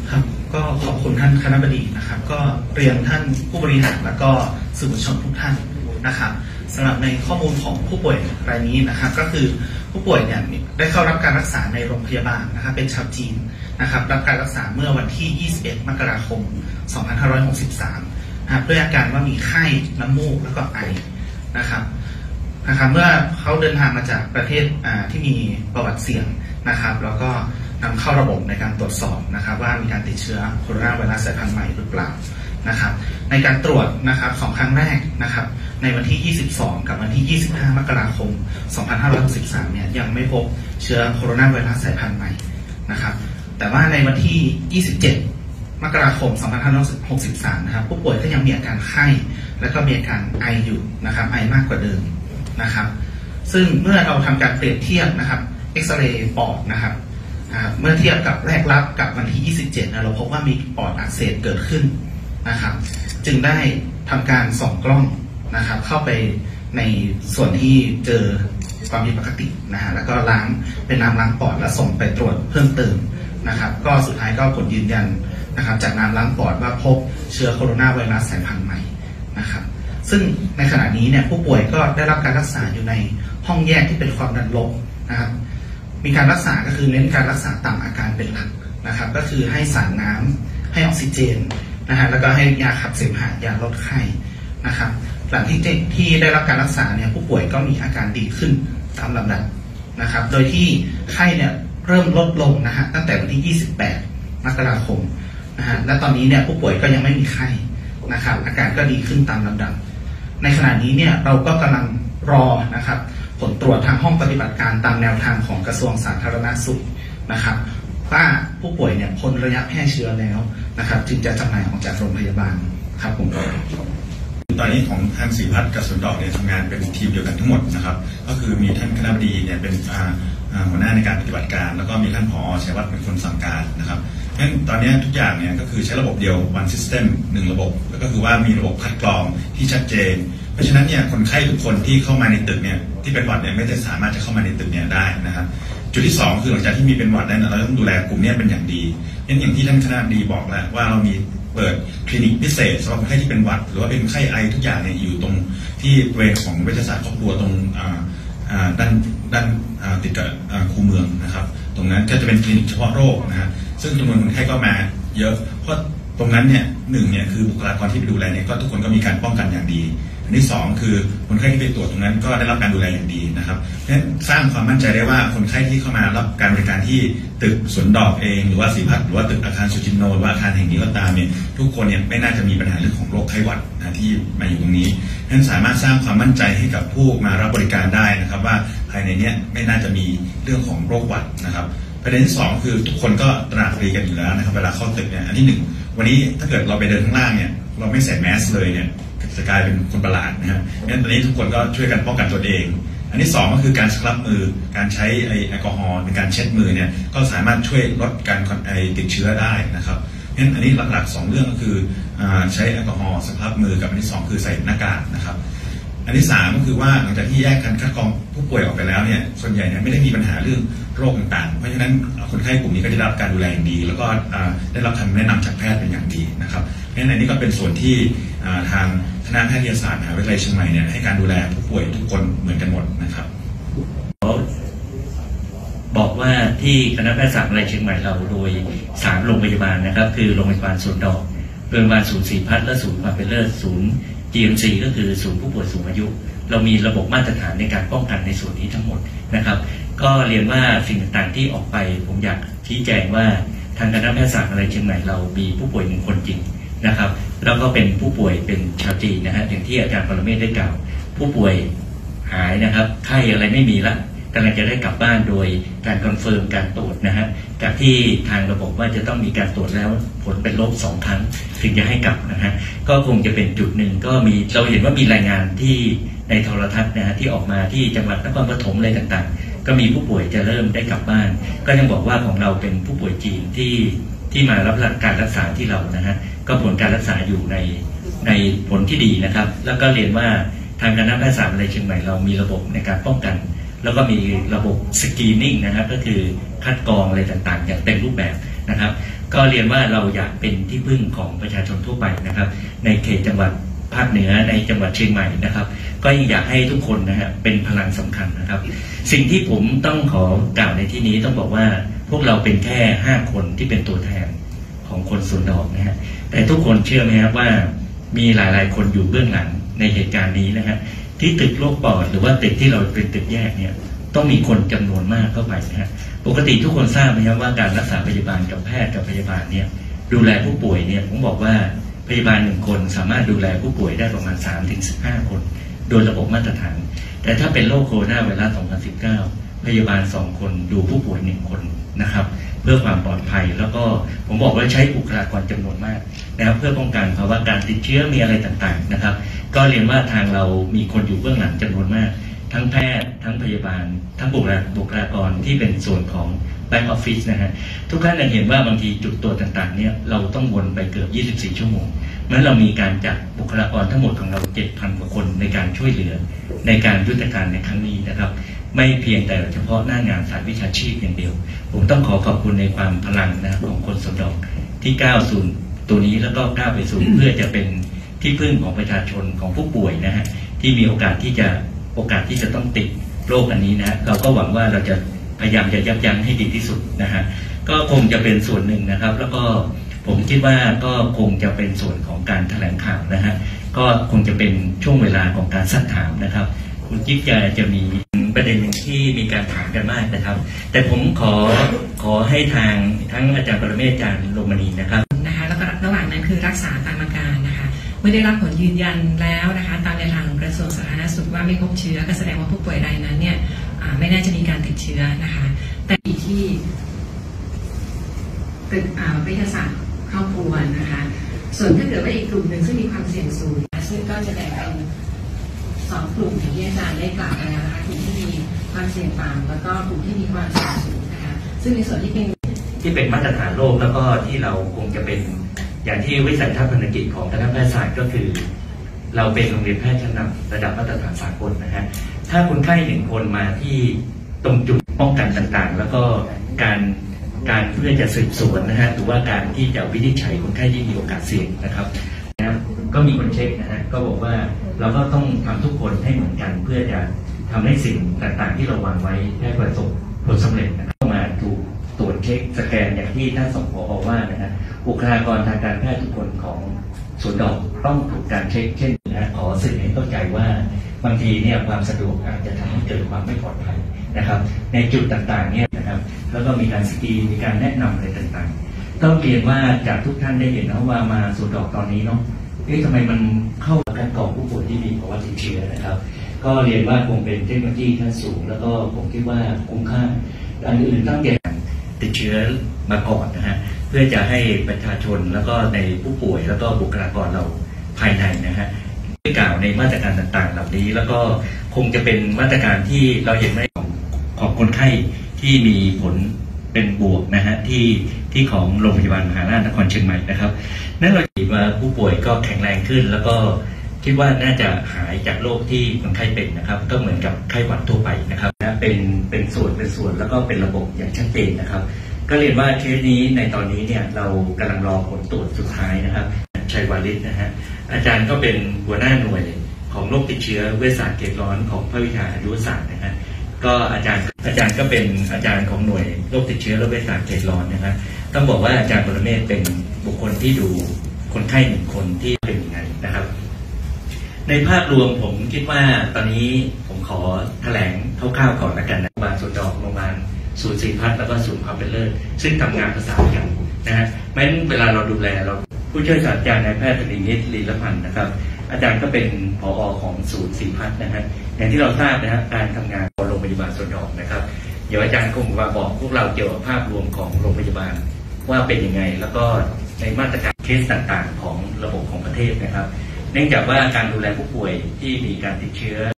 ครับก็ขอบคุณท่านคณบดีนะครับก็เรียนท่านผู้บริหารและก็สื่อมวลชนทุกท่านนะครับสำหรับในข้อมูลของผู้ป่วยรายนี้นะครับก็คือผู้ป่วยเนี่ยได้เข้ารับการรักษาในโรงพยาบาลนะครับเป็นชาวจีนนะครับรับการรักษาเมื่อวันที่ 21 มกราคม 2563นะครับด้วยอาการว่ามีไข้น้ำมูกแล้วก็ไอนะครับเมื่อเขาเดินทางมาจากประเทศที่มีประวัติเสี่ยงนะครับแล้วก็นำเข้าระบบในการตรวจสอบนะครับว่ามีการติดเชื้อโคโรนาไวรัสสายพันธุ์ใหม่หรือเปล่านะครับในการตรวจนะครับ2 ครั้งแรกนะครับในวันที่ 22 กับวันที่ 25 มกราคม 2563เนี่ยยังไม่พบเชื้อโคโรนาไวรัสสายพันธุ์ใหม่นะครับแต่ว่าในวันที่ 27 มกราคม 2563นะครับผู้ป่วยก็ยังมีอาการไข้และก็มีอาการไออยู่นะครับไอมากกว่าเดิมนะครับซึ่งเมื่อเราทำการเปรียบเทียบนะครับเอ็กซเรย์ปอดนะครับเมื่อเทียบกับแรกรับกับวันที่ 27เราพบว่ามีปอดอักเสบเกิดขึ้นนะครับจึงได้ทำการส่องกล้องนะครับเข้าไปในส่วนที่เจอความผิดปกตินะฮะแล้วก็ล้างเป็นน้ำล้างปอดและส่งไปตรวจเพิ่มเติมนะครับก็สุดท้ายก็ผลยืนยันนะครับจากน้ำล้างปอดว่าพบเชื้อโคโรนาไวรัสสายพันธุ์ใหม่นะครับซึ่งในขณะนี้เนี่ยผู้ป่วยก็ได้รับการรักษาอยู่ในห้องแยกที่เป็นความดันลบนะครับมีการรักษาก็คือเน้นการรักษาตามอาการเป็นหลักนะครับก็คือให้สารน้ำให้ออกซิเจนนะฮะแล้วก็ให้ยาขับเสมหะยาลดไข้นะครับหลังที่ได้รับการรักษาเนี่ยผู้ป่วยก็มีอาการดีขึ้นตามลำดับนะครับโดยที่ไข้เนี่ยเริ่มลดลงนะฮะตั้งแต่วันที่ 28 มกราคมนะฮะและตอนนี้เนี่ยผู้ป่วยก็ยังไม่มีไข้นะครับอาการก็ดีขึ้นตามลำดับในขณะนี้เนี่ยเราก็กำลังรอนะครับผลตรวจทางห้องปฏิบัติการตามแนวทางของกระทรวงสาธารณสุขนะครับว่าผู้ป่วยเนี่ยพ้นระยะแพร่เชื้อแล้วนะครับจึงจะจำหน่ายออกจากโรงพยาบาลครับผมตอนนี้ของทางศรีพัฒน์กับสวนดอกเนี่ยทำงานเป็นทีมเดียวกันทั้งหมดนะครับก็คือมีท่านคณบดีเนี่ยเป็นหัวหน้าในการปฏิบัติการแล้วก็มีท่านผอ.ชัยวัฒน์เป็นคนสั่งการนะครับงั้นตอนนี้ทุกอย่างเนี่ยก็คือใช้ระบบเดียว one system 1 ระบบแล้วก็คือว่ามีระบบคัดกรองที่ชัดเจนเพราะฉะนั้นเนี่ยคนไข้ทุกคนที่เข้ามาในตึกเนี่ยที่เป็นหวัดเนี่ยไม่ได้สามารถจะเข้ามาในตึกเนี่ยได้นะครับจุดที่2คือหลังจากที่มีเป็นหวัดแล้วเราต้องดูแลกลุ่มนี้เป็นอย่างดีงั้นอย่างที่ท่านคณบดีบอกแล้วว่าเรามีเปิดคลินิกพิเศษสำหรับคนไข้ที่เป็นหวัดหรือว่าเป็นไข้ไอทุกอย่างเนี่ยอยู่ตรงที่บริเวณของเวชศาสตร์ครอบครัวตรงด้านติดกับคูเมืองนะครับตรงนั้นก็จะเป็นคลินิกเฉพาะโรคนะฮะซึ่งจำนวนคนไข้ก็มาเยอะเพราะตรงนั้นเนี่ยเนี่ยคือบุคลากรที่ไปดูแลเนี่ยก็ทุกคนก็มีการป้องกันอย่างดีอันที่2คือคนไข้ที่ไปตรวจตรงนั้นก็ได้รับการดูแลอย่างดีนะครับนั้นสร้างความมั่นใจได้ว่าคนไข้ที่เข้ามารับการบริการที่ตึกสวนดอกเองหรือว่าศรีพัฒน์หรือว่าตึกอาคารสุจินโนหรือว่าอาคารแห่งนี้ก็ตามเนี่ยทุกคนเนี่ยไม่น่าจะมีปัญหาเรื่องของโรคไข้หวัดนะที่มาอยู่ตรงนี้นั้นสามารถสร้างความมั่นใจให้กับผู้มารับบริการได้นะครับว่าภายในเนี้ยไม่น่าจะมีเรื่องของโรคหวัดนะครับประเด็นที่2คือทุกคนก็ตระหนักดีกันอยู่แล้วนะครับเวลาเข้าตึกเนี่ยอันที่1วันนี้ถ้าเกิดเราไปเดินข้างล่างเนี่ยเราไม่ใส่แมสเลยเนี่ยจะกลายเป็นคนประหลาดนะครับงั้นตอนนี้ทุกคนก็ช่วยกันป้องกันตัวเองอันที่2ก็คือการสครับมือการใช้แอลกอฮอล์ในการเช็ดมือเนี่ยก็สามารถช่วยลดการติดเชื้อได้นะครับงั้นอันนี้หลักๆ2เรื่องก็คือใช้แอลกอฮอล์สครับมือกับอันที่2คือใส่หน้ากากนะครับอันที่3ก็คือว่าหลังจากที่แยกกันคัดกรองผู้ป่วยออกไปแล้วเนี่ยส่วนใหญ่เนี่ยไม่ได้มีปัญหาเรื่องโรคต่างๆเพราะฉะนั้นคนไข้กลุ่มนี้ก็ได้รับการดูแลอย่างดีแล้วก็ได้รับคำแนะนำจากแพทย์เป็นอย่างดีนะครับงั้นอันนี้ก็เป็นส่วนที่ทางคณะแพทยศาสตร์มหาวิทยาลัยเชียงใหม่เนี่ยให้การดูแลผู้ป่วยทุกคนเหมือนกันหมดนะครับบอกว่าที่คณะแพทยศาสตร์มหาวิทยาลัยเชียงใหม่เราโดย3โรงพยาบาลนะครับคือโรงพยาบาลสวนดอกโรงพยาบาลศูนย์ศรีพัฒน์และศูนย์ความเป็นเลิศศูนย์ GMC ก็คือศูนย์ผู้ป่วยสูงอายุเรามีระบบมาตรฐานในการป้องกันในส่วนนี้ทั้งหมดนะครับก็เรียนว่าสิ่งต่างๆที่ออกไปผมอยากชี้แจงว่าทางคณะแพทยศาสตร์มหาวิทยาลัยเชียงใหม่เรามีผู้ป่วย1 คนจริงนะครับแล้วก็เป็นผู้ป่วยเป็นชาวจีนนะฮะอย่างที่อาจารย์ปรเมศได้กล่าวผู้ป่วยหายนะครับไข้อะไรไม่มีละกำลังจะได้กลับบ้านโดยการคอนเฟิร์มการตรวจนะฮะจากที่ทางระบบว่าจะต้องมีการตรวจแล้วผลเป็นลบ2 ครั้งถึงจะให้กลับนะฮะก็คงจะเป็นจุดหนึ่งก็มีเราเห็นว่ามีรายงานที่ในโทรทัศน์นะฮะที่ออกมาที่จังหวัดนครปฐมอะไรต่างๆก็มีผู้ป่วยจะเริ่มได้กลับบ้านก็ยังบอกว่าของเราเป็นผู้ป่วยจีนที่มารับการรักษาที่เรานะฮะก็ผลการรักษาอยู่ในผลที่ดีนะครับแล้วก็เรียนว่าทางคณะแพทยศาสตร์มหาวิทยาลัยเชียงใหม่เรามีระบบในการป้องกันแล้วก็มีระบบสกรีนนิ่งนะครับก็คือคัดกรองอะไรต่างๆอย่างเต็มรูปแบบนะครับก็เรียนว่าเราอยากเป็นที่พึ่งของประชาชนทั่วไปนะครับในเขตจังหวัดภาคเหนือในจังหวัดเชียงใหม่นะครับก็อยากให้ทุกคนนะฮะเป็นพลังสำคัญนะครับสิ่งที่ผมต้องขอกล่าวในที่นี้ต้องบอกว่าพวกเราเป็นแค่5 คนที่เป็นตัวแทนของคนสวนดอกนะฮะแต่ทุกคนเชื่อไหมครับว่ามีหลายๆคนอยู่เบื้องหลังในเหตุการณ์นี้นะฮะที่ตึกโรคปอดหรือว่าตึกที่เราเป็นตึกแยกเนี่ยต้องมีคนจำนวนมากเข้าไปนะฮะปกติทุกคนทราบไหมครับว่าการรักษาพยาบาลกับแพทย์กับพยาบาลเนี่ยดูแลผู้ป่วยเนี่ยผมบอกว่าพยาบาล1 คนสามารถดูแลผู้ป่วยได้ประมาณ 3-15 คนโดยระบบมาตรฐานแต่ถ้าเป็นโรคโคโรนาไวรัส 2019 พยาบาล2 คนดูผู้ป่วย1 คนนะครับเพื่อความปลอดภัยแล้วก็ผมบอกว่าใช้บุคลากรจำนวนมากนะครับเพื่อป้องกันภาวะการติดเชื้อมีอะไรต่างๆนะครับก็เรียนว่าทางเรามีคนอยู่เบื้องหลังจำนวนมากทั้งแพทย์ทั้งพยาบาลทั้งบุคลากรที่เป็นส่วนของแบ็กออฟฟิศนะฮะทุกท่านเห็นว่าบางทีจุดตรวจต่างๆเนี่ยเราต้องวนไปเกือบ24 ชั่วโมงนั้นเรามีการจัดบุคลากรทั้งหมดของเรา 7,000 กว่าคนในการช่วยเหลือในการยุทธการในครั้งนี้นะครับไม่เพียงแต่เฉพาะหน้างานสายวิชาชีพอย่างเดียวผมต้องขอบคุณในความพลังนะของคนสวนดอกที่ก้าวสู่ตัวนี้แล้วก็ก้าวไปสู่เพื่อจะเป็นที่พึ่งของประชาชนของผู้ป่วยนะฮะที่มีโอกาสที่จะต้องติดโรคอันนี้นะเราก็หวังว่าเราจะพยายามจะยับยั้งให้ดีที่สุดนะฮะก็คงจะเป็นส่วนหนึ่งนะครับแล้วก็ผมคิดว่าก็คงจะเป็นส่วนของการแถลงข่าวนะฮะก็คงจะเป็นช่วงเวลาของการซักถามนะครับคุณจิ๊กจะมีประเด็นหนึ่งที่มีการถามกันมากนะครับแต่ผมขอให้ทางทั้งอาจารย์ปรเมศ อาจารย์โรมณีนะครับแล้วก็ระหว่างนั้นคือรักษาตามอาการนะคะเมื่อได้รับผลยืนยันแล้วนะคะตามแนวทางของกระทรวงสาธารณสุขว่าไม่พบเชื้อก็แสดงว่าผู้ป่วยรายนั้นเนี่ยไม่น่าจะมีการติดเชื้อนะคะแต่ที่ตึกวิทยาศาสตร์ครอบครัวนะคะส่วนถ้าเกิดว่าอีกกลุ่มหนึ่งซึ่งมีความเสี่ยงสูงซึ่งก็จะแบ่งเป็น2 กลุ่มที่อาจารย์ได้กล่าวไปแล้วนะคะกลุ่มที่มีความเสี่ยงต่ำแล้วก็กลุ่มที่มีความเสี่ยงสูงนะคะซึ่งในส่วนที่เป็นมาตรฐานโลกแล้วก็ที่เราคงจะเป็นอย่างที่วิสัยทัศน์พันธกิจของคณะแพทยศาสตร์ก็คือเราเป็นโรงเรียนแพทย์ชั้นนำระดับมาตรฐานสากลนะฮะถ้าคนไข้1 คนมาที่ตรงจุดป้องกันต่างๆแล้วก็การเพื่อจะสืบสวนนะฮะหรือว่าการที่จะวินิจฉัยคนไข้ที่มีโอกาสเสี่ยงนะครับก็มีคนเช็คนะฮะก็บอกว่าเราก็ต้องทำทุกคนให้เหมือนกันเพื่อจะทำให้สิ่งต่างๆที่เราวางไว้ได้ประสบผลสำเร็จนะครับมาถูกตรวจเช็คสแกนอย่างที่ท่านสผอ.ว่านะฮะบุคลากรทางการแพทย์ทุกคนของสวนดอกต้องถูกการเช็คเช่นนะขอสื่อให้เข้าใจว่าบางทีเนี่ยความสะดวกอาจจะทำให้เกิดความไม่ปลอดภัยนะครับในจุดต่างๆเนี่ยนะครับแล้วก็มีการสกรีนมีการแนะนำอะไรต่างๆต้องเรียนว่าจากทุกท่านได้เห็นนะว่ามาสวนดอกตอนนี้เนาะทำไมมันเข้าการกรองผู้ป่วยที่มีภาวะติดเชื้อนะครับก็เรียนว่าคงเป็นเทคโนโลยีขั้นสูงแล้วก็ผมคิดว่าคุ้มค่าอันอื่นต้องเก็บติดเชื้อมาก่อนนะฮะเพื่อจะให้ประชาชนแล้วก็ในผู้ป่วยแล้วก็บุคลากรเราภายในนะฮะได้กล่าวในมาตรการต่างๆเหล่านี้แล้วก็คงจะเป็นมาตรการที่เราเห็นไหมของคนไข้ที่มีผลเป็นบวกนะฮะที่ของโรงพยาบาลมหาราชนครเชียงใหม่นะครับนั่นเราคิดว่าผู้ป่วยก็แข็งแรงขึ้นแล้วก็คิดว่าน่าจะหายจากโรคที่คนไข้เป็นนะครับก็เหมือนกับไข้หวัดทั่วไปนะครับเป็นส่วนแล้วก็เป็นระบบอย่างชัดเจนนะครับก็เรียนว่าเคสนี้ในตอนนี้เนี่ยเรากำลังรอผลตรวจสุดท้ายนะครับชัยวาลิศนะฮะอาจารย์ก็เป็นหัวหน้าหน่วยของโรคติดเชื้อเวชศาสตร์เขตร้อนของภาควิชาอายุรศาสตร์นะฮะก็อาจารย์ก็เป็นอาจารย์ของหน่วยโรคติดเชื้อและเวชศาสตร์เขตร้อนนะครับต้องบอกว่าอาจารย์ปรเมศเป็นบุคคลที่ดูคนไข้1 คนที่เป็นยังไงนะครับในภาพรวมผมคิดว่าตอนนี้ผมขอแถลงคร่าวๆก่อนละกันนะโรงพยาบาลสวนดอกโรงพยาบาลศูนย์ศรีพัฒน์แล้วก็ศูนย์ความเป็นเลิศซึ่งทำงานประสานกันนะฮะแม้เวลาเราดูแลเราผู้ช่วยศาสตราจารย์นายแพทย์ธนินิตลีลพันธ์นะครับอาจารย์ก็เป็นผอ.ของศูนย์ศรีพัฒน์นะฮะอย่างที่เราทราบนะฮะการทำงานของโรงพยาบาลสวนดอกนะครับเดี๋ยวอาจารย์คงมาบอกพวกเราเกี่ยวกับภาพรวมของโรงพยาบาลว่าเป็นยังไงแล้วก็ในมาตรการเคสต่างๆของระบบของประเทศนะครับเนื่องจากว่าการดูแลผู้ป่วยที่มีการติดเชื้อ